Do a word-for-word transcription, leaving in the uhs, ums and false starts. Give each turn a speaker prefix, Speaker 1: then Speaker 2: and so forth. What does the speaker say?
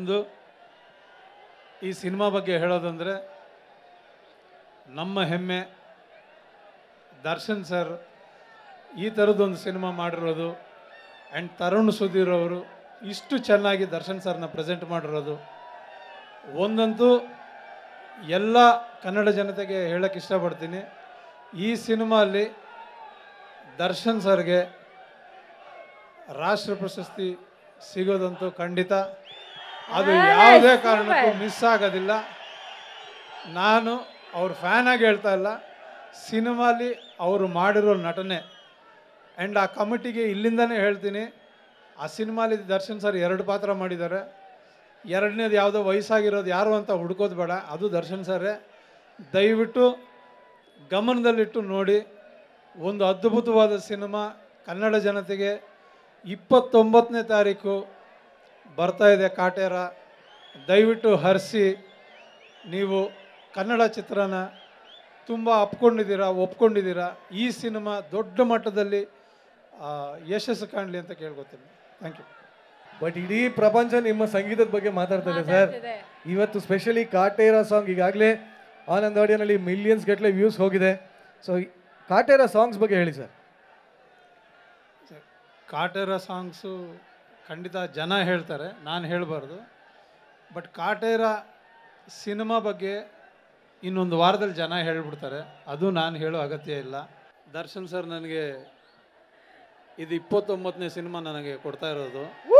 Speaker 1: ಒಂದು ಈ ಸಿನಿಮಾ ಬಗ್ಗೆ ಹೇಳೋದಂದರೆ ನಮ್ಮ ಹೆಮ್ಮೆ ದರ್ಶನ್ ಸರ್ ಈ ಥರದ್ದೊಂದು ಸಿನಿಮಾ ಮಾಡಿರೋದು ಆ್ಯಂಡ್ ತರುಣ್ ಸುಧೀರ್ ಅವರು ಇಷ್ಟು ಚೆನ್ನಾಗಿ ದರ್ಶನ್ ಸರ್ನ ಪ್ರೆಸೆಂಟ್ ಮಾಡಿರೋದು ಒಂದಂತೂ ಎಲ್ಲ ಕನ್ನಡ ಜನತೆಗೆ ಹೇಳೋಕ್ಕೆ ಇಷ್ಟಪಡ್ತೀನಿ. ಈ ಸಿನಿಮಾಲ್ಲಿ ದರ್ಶನ್ ಸರ್ಗೆ ರಾಷ್ಟ್ರ ಪ್ರಶಸ್ತಿ ಸಿಗೋದಂತೂ ಖಂಡಿತ, ಅದು ಯಾವುದೇ ಕಾರಣಕ್ಕೂ ಮಿಸ್ ಆಗೋದಿಲ್ಲ. ನಾನು ಅವ್ರ ಫ್ಯಾನಾಗಿ ಹೇಳ್ತಾ ಇಲ್ಲ, ಸಿನಿಮಾಲಿ ಅವರು ಮಾಡಿರೋ ನಟನೆ ಆ್ಯಂಡ್ ಆ ಕಮಿಟಿಗೆ ಇಲ್ಲಿಂದನೇ ಹೇಳ್ತೀನಿ, ಆ ಸಿನಿಮಾಲಿ ದರ್ಶನ್ ಸರ್ ಎರಡು ಪಾತ್ರ ಮಾಡಿದ್ದಾರೆ. ಎರಡನೇದು ಯಾವುದೋ ವಯಸ್ಸಾಗಿರೋದು ಯಾರು ಅಂತ ಹುಡ್ಕೋದು ಬೇಡ, ಅದು ದರ್ಶನ್ ಸರೇ. ದಯವಿಟ್ಟು ಗಮನದಲ್ಲಿಟ್ಟು ನೋಡಿ. ಒಂದು ಅದ್ಭುತವಾದ ಸಿನಿಮಾ ಕನ್ನಡ ಜನತೆಗೆ ಇಪ್ಪತ್ತೊಂಬತ್ತನೇ ತಾರೀಕು ಬರ್ತಾ ಇದೆ ಕಾಟೇರ. ದಯವಿಟ್ಟು ಹರಿಸಿ. ನೀವು ಕನ್ನಡ ಚಿತ್ರನ ತುಂಬ ಅಪ್ಕೊಂಡಿದ್ದೀರಾ, ಒಪ್ಕೊಂಡಿದ್ದೀರಾ. ಈ ಸಿನಿಮಾ ದೊಡ್ಡ ಮಟ್ಟದಲ್ಲಿ ಯಶಸ್ಸು ಕಾಣಲಿ ಅಂತ ಕೇಳ್ಕೊತೀನಿ. Thank you.
Speaker 2: ಬಟ್ ಇಡೀ ಪ್ರಪಂಚ ನಿಮ್ಮ ಸಂಗೀತದ ಬಗ್ಗೆ ಮಾತಾಡ್ತದೆ ಸರ್. ಇವತ್ತು ಸ್ಪೆಷಲಿ ಕಾಟೇರ ಸಾಂಗ್ ಈಗಾಗಲೇ ಆನಂದ್ ಆಡಿಯೋನಲ್ಲಿ ಮಿಲಿಯನ್ಸ್ ಗಟ್ಟಲೆ ವ್ಯೂಸ್ ಹೋಗಿದೆ. ಸೊ ಕಾಟೇರ ಸಾಂಗ್ಸ್ ಬಗ್ಗೆ ಹೇಳಿ ಸರ್.
Speaker 1: ಕಾಟೇರ ಸಾಂಗ್ಸು ಖಂಡಿತ ಜನ ಹೇಳ್ತಾರೆ, ನಾನು ಹೇಳಬಾರ್ದು. ಬಟ್ ಕಾಟೇರ ಸಿನಿಮಾ ಬಗ್ಗೆ ಇನ್ನೊಂದು ವಾರದಲ್ಲಿ ಜನ ಹೇಳ್ಬಿಡ್ತಾರೆ, ಅದು ನಾನು ಹೇಳೋ ಅಗತ್ಯ ಇಲ್ಲ. ದರ್ಶನ್ ಸರ್ ನನಗೆ ಇದು ಇಪ್ಪತ್ತೊಂಬತ್ತನೇ ಸಿನಿಮಾ ನನಗೆ ಕೊಡ್ತಾ ಇರೋದು.